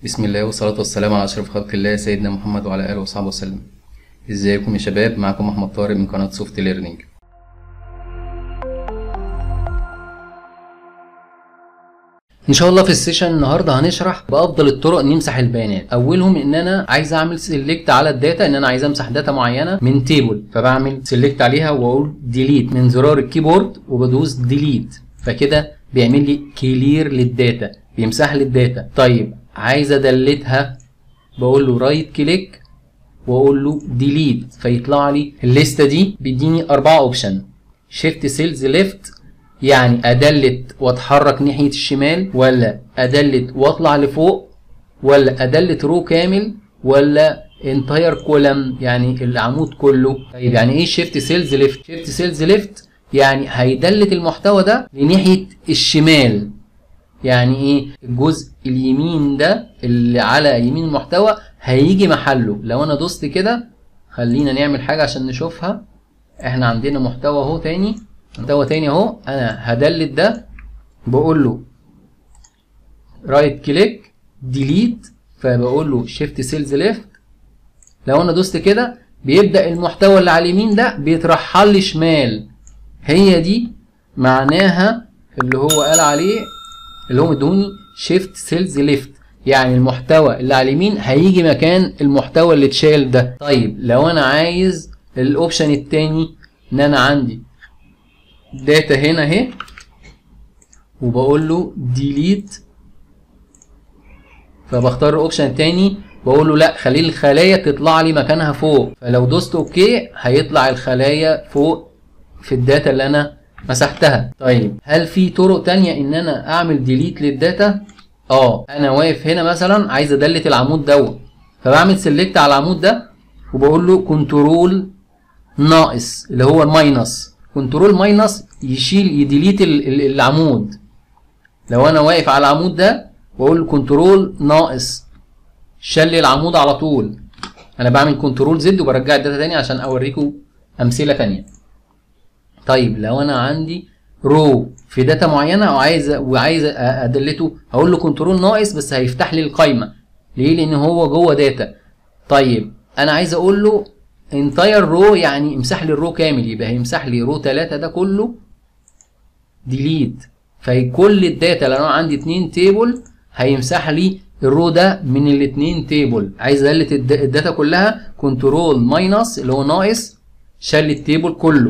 بسم الله والصلاة والسلام على أشرف خلق الله سيدنا محمد وعلى آله وصحبه وسلم. ازيكم يا شباب؟ معكم أحمد طارق من قناة سوفت ليرنينج. ان شاء الله في السيشن النهارده هنشرح بافضل الطرق نمسح البيانات. اولهم ان انا عايز اعمل سيلكت على الداتا، ان انا عايز امسح داتا معينه من تيبل، فبعمل سيلكت عليها واقول ديليت من زرار الكيبورد وبدوس ديليت، فكده بيعمل لي كلير للداتا، بيمسح لي الداتا. طيب عايز ادلتها، بقول له رايت كليك واقول له ديليت، فيطلع لي الليسته دي. بيديني 4 اوبشن: شيفت سيلز ليفت يعني ادلت واتحرك ناحيه الشمال، ولا ادلت واطلع لفوق، ولا ادلت رو كامل، ولا انتاير كولم يعني العمود كله. طيب يعني ايه شيفت سيلز ليفت؟ شيفت سيلز ليفت يعني هيدلت المحتوى ده لناحيه الشمال. يعني ايه؟ الجزء اليمين ده اللي على يمين المحتوى هيجي محله. لو انا دوست كده، خلينا نعمل حاجه عشان نشوفها. احنا عندنا محتوى اهو تاني، محتوى تاني اهو. انا هدلت ده، بقول له رايت كليك ديليت، فبقول له شيفت سيلز ليفت. لو انا دوست كده بيبدا المحتوى اللي على اليمين ده بيترحل لي شمال. هي دي معناها اللي هو قال عليه، اللي هو مدوني شيفت سيلز ليفت، يعني المحتوى اللي على اليمين هيجي مكان المحتوى اللي اتشال ده. طيب لو انا عايز الاوبشن التاني، ان انا عندي داتا هنا اهي وبقول له ديليت، فبختار الاوبشن التاني، بقول له لا خلي الخلايا تطلع لي مكانها فوق. فلو دوست اوكي هيطلع الخلايا فوق في الداتا اللي انا مسحتها. طيب هل في طرق تانية ان انا اعمل ديليت للداتا؟ انا واقف هنا مثلا عايز ادلت العمود دوت، فبعمل سيلكت على العمود ده وبقول له كنترول ناقص اللي هو الماينس. كنترول ماينس يشيل يديليت العمود. لو انا واقف على العمود ده واقول له كنترول ناقص، شال لي العمود على طول. انا بعمل كنترول زد وبرجع الداتا تاني عشان اوريكم امثله تانية. طيب لو انا عندي رو في داتا معينه وعايز ادلته، هقول له كنترول ناقص بس هيفتح لي القايمه. ليه؟ لان هو جوه داتا. طيب انا عايز اقول له انتاير رو يعني امسح لي الرو كامل، يبقى هيمسح لي رو 3 ده كله ديليت. فكل الداتا لو انا عندي 2 تيبل هيمسح لي الرو ده من ال2 تيبل. عايز ادلت الداتا كلها، كنترول ماينس اللي هو ناقص، شال لي التيبل كله.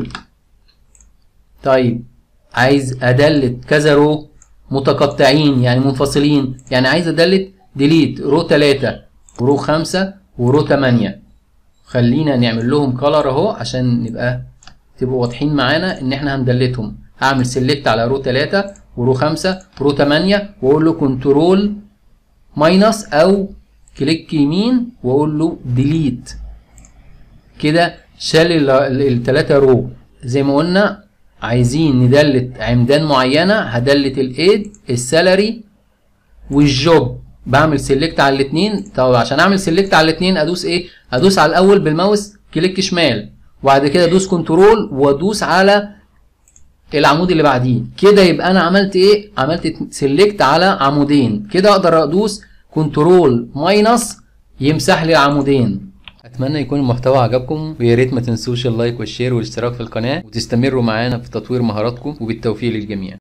طيب عايز ادلت كذا رو متقطعين يعني منفصلين، يعني عايز ادلت ديليت رو 3 ورو 5 ورو 8. خلينا نعمل لهم كلر اهو عشان تبقوا واضحين معانا ان احنا هندلتهم. هعمل سيلكت على رو 3 ورو 5 ورو 8 واقول له كنترول ماينس او كليك يمين واقول له ديليت. كده شال ال3 رو. زي ما قلنا عايزين ندلت عمدان معينه، هدلت الايد السالري والجوب، بعمل سيلكت على الاثنين. طب عشان اعمل سيلكت على الاثنين ادوس ايه؟ ادوس على الاول بالماوس كليك شمال، وبعد كده ادوس كنترول وادوس على العمود اللي بعديه. كده يبقى انا عملت ايه؟ عملت سيلكت على عمودين. كده اقدر ادوس كنترول ماينس يمسح لي العمودين. اتمنى يكون المحتوى عجبكم، ويا ريت ما تنسوش اللايك والشير والاشتراك في القناه، وتستمروا معانا في تطوير مهاراتكم، وبالتوفيق للجميع.